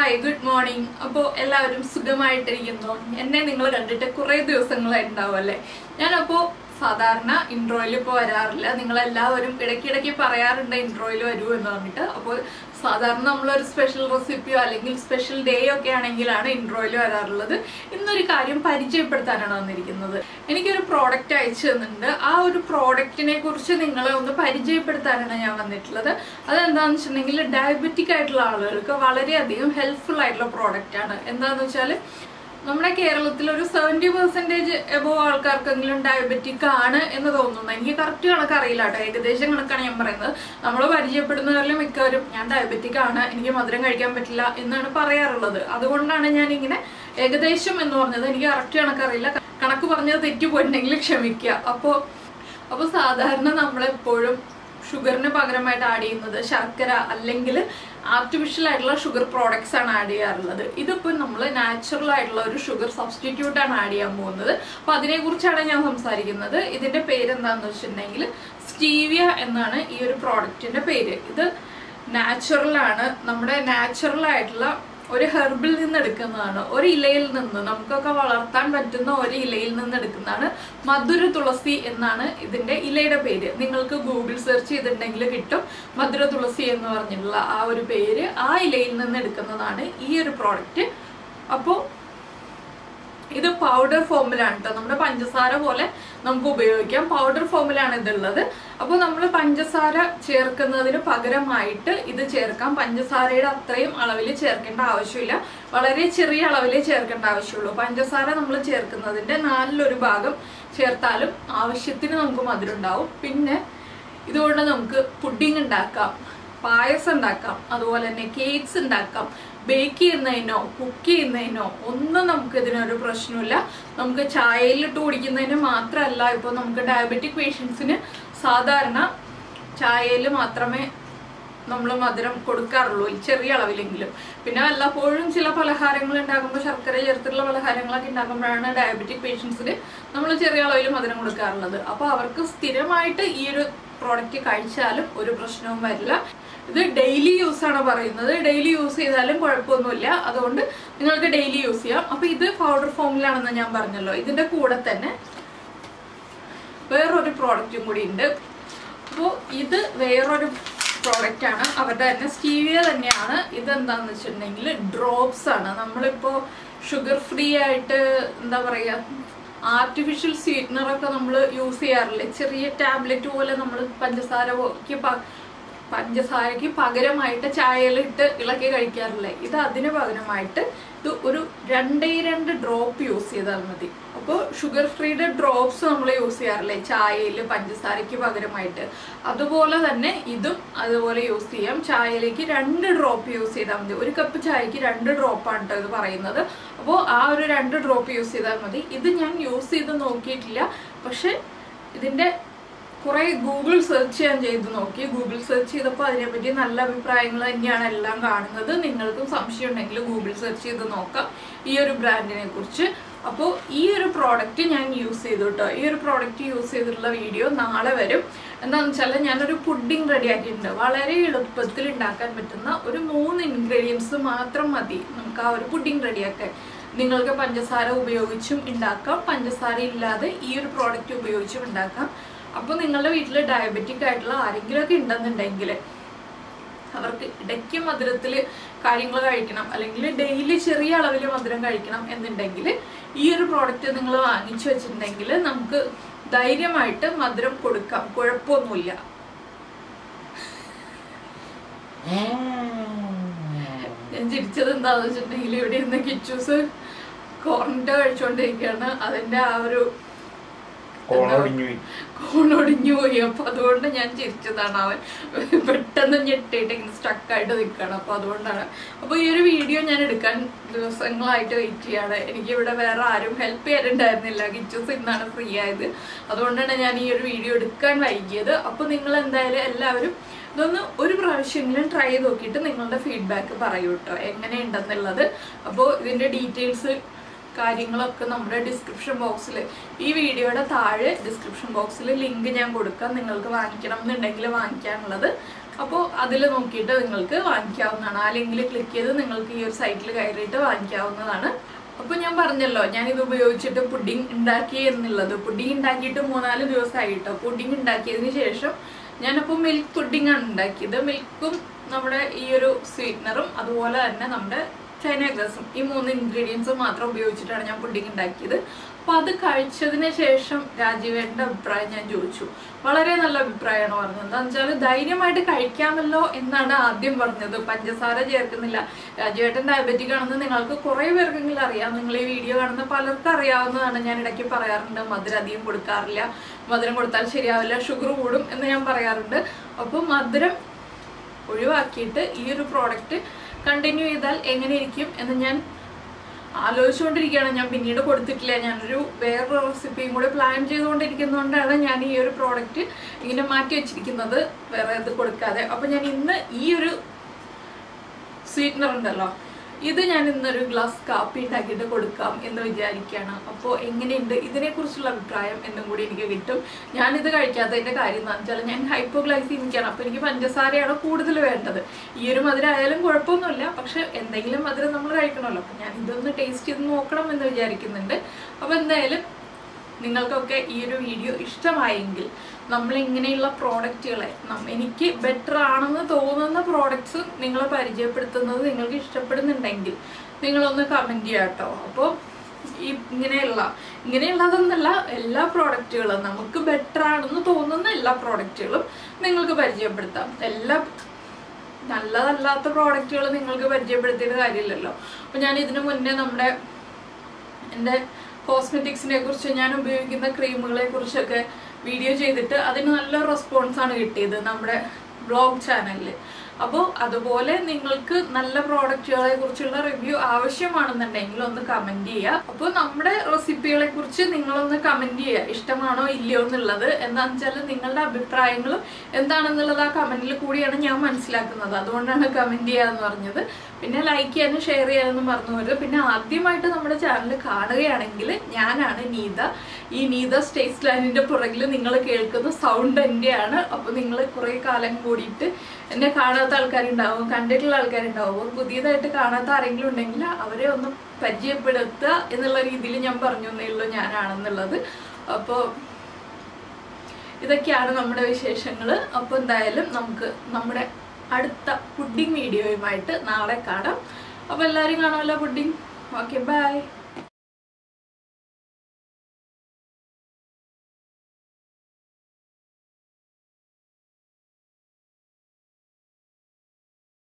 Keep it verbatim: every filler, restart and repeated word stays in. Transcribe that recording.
Hi, good morning. അപ്പോൾ എല്ലാവരും സുഖമായിട്ടിരിക്കുന്നു. എന്നെ നിങ്ങൾ കണ്ടിട്ട് കുറേ ദിവസങ്ങളായിട്ടുണ്ടാവുമല്ലേ. ഞാനപ്പോൾ സാധാരണ ഇൻട്രോയിൽ ഇപ്പോൾ വരാറില്ല. നിങ്ങളെല്ലാവരും ഇടയ്ക്കിടയ്ക്ക് പറയാറുണ്ട് ഇൻട്രോയിൽ വരൂ എന്ന് പറഞ്ഞിട്ട്. അപ്പോൾ സാധാരണ നമ്മളൊരു സ്പെഷ്യൽ റെസിപ്പിയോ അല്ലെങ്കിൽ സ്പെഷ്യൽ ഡേ ഒക്കെ ആണെങ്കിലാണ് ഇൻട്രോയിൽ വരാറുള്ളത്. ഇന്നൊരു കാര്യം പരിചയപ്പെടുത്താനാണ് വന്നിരിക്കുന്നത്. എനിക്കൊരു പ്രോഡക്റ്റ് അയച്ചു തന്നിട്ടുണ്ട്. ആ ഒരു പ്രോഡക്റ്റിനെ കുറിച്ച് നിങ്ങളെ ഒന്ന് പരിചയപ്പെടുത്താനാണ് ഞാൻ വന്നിട്ടുള്ളത്. അതെന്താണെന്ന് വെച്ചിട്ടുണ്ടെങ്കിൽ ഡയബറ്റിക് ആയിട്ടുള്ള ആളുകൾക്ക് വളരെയധികം ഹെൽപ്ഫുൾ ആയിട്ടുള്ള പ്രോഡക്റ്റാണ്. എന്താണെന്ന് വെച്ചാൽ നമ്മുടെ കേരളത്തിൽ ഒരു സെവൻറ്റി പെർസെൻറ്റേജ് എബോ ആൾക്കാർക്കെങ്കിലും ഡയബറ്റിക് ആണ് എന്ന് തോന്നുന്നു. എനിക്ക് കറക്റ്റ് കണക്കറിയില്ല കേട്ടോ, ഏകദേശം കണക്കാണ് ഞാൻ പറയുന്നത്. നമ്മൾ പരിചയപ്പെടുന്നവരിൽ മിക്കവരും ഞാൻ ഡയബറ്റിക് ആണ്, എനിക്ക് മധുരം കഴിക്കാൻ പറ്റില്ല എന്നാണ് പറയാറുള്ളത്. അതുകൊണ്ടാണ് ഞാൻ ഇങ്ങനെ ഏകദേശം എന്ന് പറഞ്ഞത്. എനിക്ക് കറക്റ്റ് കണക്കറിയില്ല, കണക്ക് പറഞ്ഞത് തെറ്റിപ്പോയിട്ടുണ്ടെങ്കിൽ ക്ഷമിക്കുക. അപ്പോൾ അപ്പോൾ സാധാരണ നമ്മളെപ്പോഴും ഷുഗറിന് പകരമായിട്ട് ആഡ് ചെയ്യുന്നത് ശർക്കര അല്ലെങ്കിൽ ആർട്ടിഫിഷ്യൽ ആയിട്ടുള്ള ഷുഗർ പ്രോഡക്ട്സ് ആണ് ആഡ് ചെയ്യാറുള്ളത്. ഇതിപ്പോൾ നമ്മൾ നാച്ചുറൽ ആയിട്ടുള്ള ഒരു ഷുഗർ സബ്സ്റ്റിറ്റ്യൂട്ട് ആണ് ആഡ് ചെയ്യാൻ പോകുന്നത്. അപ്പോൾ അതിനെക്കുറിച്ചാണ് ഞാൻ സംസാരിക്കുന്നത്. ഇതിൻ്റെ പേരെന്താണെന്ന് വെച്ചിട്ടുണ്ടെങ്കിൽ സ്റ്റീവിയ എന്നാണ് ഈ ഒരു പ്രോഡക്റ്റിൻ്റെ പേര്. ഇത് നാച്ചുറൽ ആണ്, നമ്മുടെ നാച്ചുറൽ ആയിട്ടുള്ള ഒരു ഹെർബിൽ നിന്ന് എടുക്കുന്നതാണ്. ഒരു ഇലയിൽ നിന്ന് നമുക്കൊക്കെ വളർത്താൻ പറ്റുന്ന ഒരു ഇലയിൽ നിന്ന് എടുക്കുന്നതാണ്. മധുര തുളസി എന്നാണ് ഇതിന്റെ ഇലയുടെ പേര്. നിങ്ങൾക്ക് ഗൂഗിൾ സെർച്ച് ചെയ്തിട്ടുണ്ടെങ്കിൽ കിട്ടും മധുര തുളസി എന്ന് പറഞ്ഞിട്ടുള്ള ആ ഒരു പേര്. ആ ഇലയിൽ നിന്ന് എടുക്കുന്നതാണ് ഈ ഒരു പ്രോഡക്റ്റ്. അപ്പോൾ ഇത് പൗഡർ ഫോമിലാണ് കേട്ടോ. നമ്മുടെ പഞ്ചസാര പോലെ നമുക്ക് ഉപയോഗിക്കാം. പൗഡർ ഫോമിലാണ് ഇതുള്ളത്. അപ്പോൾ നമ്മൾ പഞ്ചസാര ചേർക്കുന്നതിന് പകരമായിട്ട് ഇത് ചേർക്കാം. പഞ്ചസാരയുടെ അത്രയും അളവിൽ ചേർക്കേണ്ട ആവശ്യമില്ല, വളരെ ചെറിയ അളവിലേ ചേർക്കേണ്ട ആവശ്യമുള്ളൂ. പഞ്ചസാര നമ്മൾ ചേർക്കുന്നതിൻ്റെ നാലിലൊരു ഭാഗം ചേർത്താലും ആവശ്യത്തിന് നമുക്ക് മധുരം ഉണ്ടാവും. പിന്നെ ഇതുകൊണ്ട് നമുക്ക് പുഡിംഗ് ഉണ്ടാക്കാം, പായസം ഉണ്ടാക്കാം, അതുപോലെ തന്നെ കേക്ക്സ് ഉണ്ടാക്കാം. ബേക്ക് ചെയ്യുന്നതിനോ കുക്ക് ചെയ്യുന്നതിനോ ഒന്നും നമുക്ക് ഇതിനൊരു പ്രശ്നമില്ല. നമുക്ക് ചായയിലിട്ട് കുടിക്കുന്നതിന് മാത്രമല്ല, ഇപ്പോൾ നമുക്ക് ഡയബറ്റിക് പേഷ്യൻസിന് സാധാരണ ചായയിൽ മാത്രമേ നമ്മൾ മധുരം കൊടുക്കാറുള്ളൂ, ചെറിയ അളവിലെങ്കിലും. പിന്നെ വല്ലപ്പോഴും ചില പലഹാരങ്ങൾ ഉണ്ടാക്കുമ്പോൾ ശർക്കര ചേർത്തുള്ള പലഹാരങ്ങളൊക്കെ ഉണ്ടാക്കുമ്പോഴാണ് ഡയബറ്റിക് പേഷ്യൻസിന് നമ്മൾ ചെറിയ അളവിൽ മധുരം കൊടുക്കാറുള്ളത്. അപ്പോൾ അവർക്ക് സ്ഥിരമായിട്ട് ഈ ഒരു പ്രോഡക്റ്റ് കഴിച്ചാലും ഒരു പ്രശ്നവും വരില്ല. ഇത് ഡെയിലി യൂസ് ആണ് പറയുന്നത്. ഡെയിലി യൂസ് ചെയ്താലും കുഴപ്പമൊന്നുമില്ല, അതുകൊണ്ട് നിങ്ങൾക്ക് ഡെയിലി യൂസ് ചെയ്യാം. അപ്പോൾ ഇത് പൗഡർ ഫോമിലാണെന്ന് ഞാൻ പറഞ്ഞല്ലോ. ഇതിൻ്റെ കൂടെ തന്നെ വേറൊരു പ്രോഡക്റ്റും കൂടി ഉണ്ട്. അപ്പോൾ ഇത് വേറൊരു പ്രോഡക്റ്റാണ്, അവരുടെ തന്നെ സ്റ്റീവിയ തന്നെയാണ്. ഇതെന്താണെന്ന് വെച്ചിട്ടുണ്ടെങ്കിൽ ഡ്രോപ്സ് ആണ്. നമ്മളിപ്പോൾ ഷുഗർ ഫ്രീ ആയിട്ട് എന്താ പറയുക, ആർട്ടിഫിഷ്യൽ സ്വീറ്റ്നറൊക്കെ നമ്മൾ യൂസ് ചെയ്യാറില്ലേ, ചെറിയ ടാബ്ലറ്റ് പോലെ നമ്മൾ പഞ്ചസാരയ്ക്ക് പഞ്ചസാരയ്ക്ക് പകരമായിട്ട് ചായയിലിട്ട് ഇളക്കി കഴിക്കാറില്ലേ. ഇത് അതിന് പകരമായിട്ട് ഇത് ഒരു രണ്ടേ രണ്ട് ഡ്രോപ്പ് യൂസ് ചെയ്താൽ മതി. അപ്പോൾ ഷുഗർ ഫ്രീയുടെ ഡ്രോപ്സ് നമ്മൾ യൂസ് ചെയ്യാറില്ലേ ചായയിൽ പഞ്ചസാരയ്ക്ക് പകരമായിട്ട്, അതുപോലെ തന്നെ ഇതും അതുപോലെ യൂസ് ചെയ്യാം. ചായയിലേക്ക് രണ്ട് ഡ്രോപ്പ് യൂസ് ചെയ്താൽ മതി. ഒരു കപ്പ് ചായക്ക് രണ്ട് ഡ്രോപ്പാണ് കേട്ടോ ഇത് പറയുന്നത്. അപ്പോൾ ആ ഒരു രണ്ട് ഡ്രോപ്പ് യൂസ് ചെയ്താൽ മതി. ഇത് ഞാൻ യൂസ് ചെയ്ത് നോക്കിയിട്ടില്ല, പക്ഷെ ഇതിൻ്റെ കുറേ ഗൂഗിൾ സെർച്ച് ചെയ്യാൻ ചെയ്ത് നോക്കി. ഗൂഗിൾ സെർച്ച് ചെയ്തപ്പോൾ അതിനെപ്പറ്റി നല്ല അഭിപ്രായങ്ങൾ തന്നെയാണ് എല്ലാം കാണുന്നത്. നിങ്ങൾക്കും സംശയം ഉണ്ടെങ്കിൽ ഗൂഗിൾ സെർച്ച് ചെയ്ത് നോക്കാം ഈ ഒരു ബ്രാൻഡിനെ കുറിച്ച്. അപ്പോൾ ഈ ഒരു പ്രോഡക്റ്റ് ഞാൻ യൂസ് ചെയ്തു കേട്ടോ. ഈ ഒരു പ്രോഡക്റ്റ് യൂസ് ചെയ്തിട്ടുള്ള വീഡിയോ നാളെ വരും. എന്താണെന്ന് വെച്ചാൽ ഞാനൊരു പുഡിംഗ് റെഡിയാക്കിയിട്ടുണ്ട്. വളരെ എളുപ്പത്തിൽ ഉണ്ടാക്കാൻ പറ്റുന്ന ഒരു മൂന്ന് ഇൻഗ്രീഡിയൻസ് മാത്രം മതി നമുക്ക് ആ ഒരു പുഡിംഗ് റെഡിയാക്കാൻ. നിങ്ങൾക്ക് പഞ്ചസാര ഉപയോഗിച്ചും ഉണ്ടാക്കാം, പഞ്ചസാര ഇല്ലാതെ ഈ ഒരു പ്രോഡക്റ്റ് ഉപയോഗിച്ചും ഉണ്ടാക്കാം. അപ്പോൾ നിങ്ങളുടെ വീട്ടിൽ ഡയബറ്റിക് ആയിട്ടുള്ള ആരെങ്കിലുമൊക്കെ ഉണ്ടെന്നുണ്ടെങ്കിൽ അവർക്ക് ഇടയ്ക്ക് മധുരത്തിൽ കാര്യങ്ങൾ കഴിക്കണം, അല്ലെങ്കിൽ ഡെയിലി ചെറിയ അളവിൽ മധുരം കഴിക്കണം എന്നുണ്ടെങ്കിൽ ഈ ഒരു പ്രോഡക്റ്റ് നിങ്ങൾ വാങ്ങിച്ചു വെച്ചിട്ടുണ്ടെങ്കിൽ നമുക്ക് ധൈര്യമായിട്ട് മധുരം കൊടുക്കാം, കുഴപ്പമൊന്നുമില്ല. ഞാൻ ചിരിച്ചത് എന്താണെന്ന് വെച്ചിട്ടുണ്ടെങ്കിൽ ഇവിടെ ഇരുന്ന് കിച്ചൂസ് കോർണിൻ്റെ കഴിച്ചുകൊണ്ടിരിക്കുകയാണ്. അതിൻ്റെ ആ ഒരു കോണൊടിഞ്ഞു പോയി. അപ്പൊ അതുകൊണ്ട് ഞാൻ ചിരിച്ചതാണ്. അവൻ പെട്ടെന്ന് ഞെട്ടിയിട്ട് ഇങ്ങനെ സ്റ്റക്കായിട്ട് നിൽക്കുകയാണ്. അപ്പൊ അതുകൊണ്ടാണ്. അപ്പൊ ഈ ഒരു വീഡിയോ ഞാൻ എടുക്കാൻ ദിവസങ്ങളായിട്ട് വെയിറ്റ് ചെയ്യാണ്. എനിക്ക് ഇവിടെ വേറെ ആരും ഹെൽപ്പ് ചെയ്യാനുണ്ടായിരുന്നില്ല. കിച്ചൂസ് ഇന്നാണ് ഫ്രീ ആയത്. അതുകൊണ്ടാണ് ഞാൻ ഈ ഒരു വീഡിയോ എടുക്കാൻ വൈകിയത്. അപ്പൊ നിങ്ങൾ എന്തായാലും എല്ലാവരും ഇതൊന്ന് ഒരു പ്രാവശ്യമെങ്കിലും ട്രൈ ചെയ്ത് നോക്കിയിട്ട് നിങ്ങളുടെ ഫീഡ്ബാക്ക് പറയൂ കേട്ടോ, എങ്ങനെയുണ്ടെന്നുള്ളത്. അപ്പോൾ ഇതിന്റെ ഡീറ്റെയിൽസ് കാര്യങ്ങളൊക്കെ നമ്മുടെ ഡിസ്ക്രിപ്ഷൻ ബോക്സിൽ ഈ വീഡിയോയുടെ താഴെ ഡിസ്ക്രിപ്ഷൻ ബോക്സിൽ ലിങ്ക് ഞാൻ കൊടുക്കാം. നിങ്ങൾക്ക് വാങ്ങിക്കണം എന്നുണ്ടെങ്കിൽ വാങ്ങിക്കാനുള്ളത്. അപ്പോൾ അതിൽ നോക്കിയിട്ട് നിങ്ങൾക്ക് വാങ്ങിക്കാവുന്നതാണ്. ആ ലിങ്കിൽ ക്ലിക്ക് ചെയ്ത് നിങ്ങൾക്ക് ഈ ഒരു സൈറ്റിൽ കയറിയിട്ട് വാങ്ങിക്കാവുന്നതാണ്. അപ്പോൾ ഞാൻ പറഞ്ഞല്ലോ ഞാനിത് ഉപയോഗിച്ചിട്ട് പുഡിംഗ് ഉണ്ടാക്കി എന്നുള്ളത്. പുഡിംഗ് ഉണ്ടാക്കിയിട്ട് മൂന്നാല് ദിവസമായിട്ടോ. പുഡിംഗ് ഉണ്ടാക്കിയതിന് ശേഷം ഞാനപ്പോൾ മിൽക്ക് പുഡിംഗ് ആണ് ഉണ്ടാക്കിയത്. മിൽക്കും നമ്മുടെ ഈ ഒരു സ്വീറ്റ്നറും അതുപോലെ തന്നെ നമ്മുടെ ചൈന ഗ്രാസും ഈ മൂന്ന് ഇൻഗ്രീഡിയൻസും മാത്രം ഉപയോഗിച്ചിട്ടാണ് ഞാൻ പുഡിംഗ് ഉണ്ടാക്കിയത്. അപ്പോൾ അത് കഴിച്ചതിന് ശേഷം രാജീവേട്ടൻ്റെ അഭിപ്രായം ഞാൻ ചോദിച്ചു. വളരെ നല്ല അഭിപ്രായമാണ് പറഞ്ഞത്. എന്താണെന്ന് വെച്ചാൽ ധൈര്യമായിട്ട് കഴിക്കാമല്ലോ എന്നാണ് ആദ്യം പറഞ്ഞത്. പഞ്ചസാര ചേർക്കുന്നില്ല. രാജീവേട്ടൻ ഡയബറ്റിക് ആണെന്ന് നിങ്ങൾക്ക് കുറേ പേർക്കെങ്കിലും അറിയാം. നിങ്ങൾ ഈ വീഡിയോ കാണുന്ന പലർക്കും അറിയാവുന്നതാണ്. ഞാൻ ഇടയ്ക്ക് പറയാറുണ്ട് മധുരം അധികം കൊടുക്കാറില്ല, മധുരം കൊടുത്താൽ ശരിയാവില്ല, ഷുഗർ കൂടും എന്ന് ഞാൻ പറയാറുണ്ട്. അപ്പോൾ മധുരം ഒഴിവാക്കിയിട്ട് ഈ ഒരു പ്രോഡക്റ്റ് കണ്ടിന്യൂ ചെയ്താൽ എങ്ങനെ ഇരിക്കും എന്ന് ഞാൻ ആലോചിച്ചുകൊണ്ടിരിക്കുകയാണ്. ഞാൻ പിന്നീട് കൊടുത്തിട്ടില്ല. ഞാനൊരു വേറൊരു റെസിപ്പിയും കൂടെ പ്ലാൻ ചെയ്തുകൊണ്ടിരിക്കുന്നതുകൊണ്ടാണ് ഞാൻ ഈ ഒരു പ്രോഡക്റ്റ് ഇങ്ങനെ മാറ്റി വെച്ചിരിക്കുന്നത്, വേറെ ഇത് കൊടുക്കാതെ. അപ്പോൾ ഞാൻ ഇന്ന് ഈ ഒരു സ്വീറ്റ്നർ ഉണ്ടല്ലോ, ഇത് ഞാൻ ഇന്നൊരു ഗ്ലാസ് കാപ്പി ഉണ്ടാക്കിയിട്ട് കൊടുക്കാം എന്ന് വിചാരിക്കുകയാണ്. അപ്പോൾ എങ്ങനെയുണ്ട് ഇതിനെക്കുറിച്ചുള്ള അഭിപ്രായം എന്നും കൂടി എനിക്ക് കിട്ടും. ഞാനിത് കഴിക്കാത്തതിൻ്റെ കാര്യം എന്താണെന്ന് വെച്ചാൽ ഞാൻ ഹൈപ്പോഗ്ലൈസീമിക്കാണ്. അപ്പോൾ എനിക്ക് പഞ്ചസാരയാണ് കൂടുതൽ വേണ്ടത്. ഈ ഒരു മധുരം ആയാലും കുഴപ്പമൊന്നുമില്ല, പക്ഷെ എന്തെങ്കിലും മധുരം നമ്മൾ കഴിക്കണമല്ലോ. അപ്പോൾ ഞാൻ ഇതൊന്ന് ടേസ്റ്റ് ചെയ്ത് നോക്കണം എന്ന് വിചാരിക്കുന്നുണ്ട്. അപ്പോൾ എന്തായാലും നിങ്ങൾക്കൊക്കെ ഈ ഒരു വീഡിയോ ഇഷ്ടമായെങ്കിൽ നമ്മളിങ്ങനെയുള്ള പ്രോഡക്റ്റുകളെ എനിക്ക് ബെറ്റർ ആണെന്ന് തോന്നുന്ന പ്രോഡക്ട്സ് നിങ്ങളെ പരിചയപ്പെടുത്തുന്നത് നിങ്ങൾക്ക് ഇഷ്ടപ്പെടുന്നുണ്ടെങ്കിൽ നിങ്ങളൊന്ന് കമൻറ്റ് ചെയ്യാം കേട്ടോ. അപ്പോൾ ഈ ഇങ്ങനെയുള്ള ഇങ്ങനെയുള്ളതെന്നല്ല എല്ലാ പ്രോഡക്റ്റുകളും നമുക്ക് ബെറ്റർ ആണെന്ന് തോന്നുന്ന എല്ലാ പ്രോഡക്റ്റുകളും നിങ്ങൾക്ക് പരിചയപ്പെടുത്താം. എല്ലാ നല്ലതല്ലാത്ത പ്രോഡക്റ്റുകൾ നിങ്ങൾക്ക് പരിചയപ്പെടുത്തിയിട്ട് കാര്യമില്ലല്ലോ. അപ്പോൾ ഞാൻ ഇതിനു മുന്നേ നമ്മുടെ എൻ്റെ കോസ്മെറ്റിക്സിനെ കുറിച്ച് ഞാൻ ഉപയോഗിക്കുന്ന ക്രീമുകളെ കുറിച്ചൊക്കെ വീഡിയോ ചെയ്തിട്ട് അതിന് നല്ല റെസ്പോൺസാണ് കിട്ടിയത് നമ്മുടെ ബ്ലോഗ് ചാനലിൽ. അപ്പോൾ അതുപോലെ നിങ്ങൾക്ക് നല്ല പ്രോഡക്റ്റുകളെ കുറിച്ചുള്ള റിവ്യൂ ആവശ്യമാണെന്നുണ്ടെങ്കിൽ ഒന്ന് കമൻറ്റ് ചെയ്യുക. അപ്പോൾ നമ്മുടെ റെസിപ്പികളെ കുറിച്ച് നിങ്ങളൊന്ന് കമൻറ്റ് ചെയ്യുക, ഇഷ്ടമാണോ ഇല്ലയോ എന്നുള്ളത്. എന്താണെന്ന് വെച്ചാൽ നിങ്ങളുടെ അഭിപ്രായങ്ങളും എന്താണെന്നുള്ളത് ആ കമൻറ്റിൽ കൂടിയാണ് ഞാൻ മനസ്സിലാക്കുന്നത്. അതുകൊണ്ടാണ് കമൻറ്റ് ചെയ്യാന്ന് പറഞ്ഞത്. പിന്നെ ലൈക്ക് ചെയ്യാനും ഷെയർ ചെയ്യാനും മറന്നു പോരുത്. പിന്നെ ആദ്യമായിട്ട് നമ്മുടെ ചാനൽ കാണുകയാണെങ്കിൽ ഞാനാണ് നീത. ഈ നീതാസ് ടേസ്റ്റ്ലാൻഡിൻ്റെ പുറകിൽ നിങ്ങൾ കേൾക്കുന്ന സൗണ്ട് എൻ്റെയാണ്. അപ്പോൾ നിങ്ങൾ കുറേ കാലം കൂടിയിട്ട് എന്നെ കാണാത്ത ആൾക്കാരുണ്ടാവും, കണ്ടിട്ടുള്ള ആൾക്കാരുണ്ടാവും. പുതിയതായിട്ട് കാണാത്ത ആരെങ്കിലും ഉണ്ടെങ്കിൽ അവരെ ഒന്ന് പരിചയപ്പെടുത്തുക എന്നുള്ള രീതിയിൽ ഞാൻ പറഞ്ഞു എന്നേ ഉള്ളൂ ഞാനാണെന്നുള്ളത്. അപ്പോൾ ഇതൊക്കെയാണ് നമ്മുടെ വിശേഷങ്ങൾ. അപ്പോൾ എന്തായാലും നമുക്ക് നമ്മുടെ അടുത്ത പുഡിംഗ് വീഡിയോയുമായിട്ട് നാളെ കാണാം. അപ്പോൾ എല്ലാവരും കാണാമല്ലോ പുഡിംഗ്. Okay, by.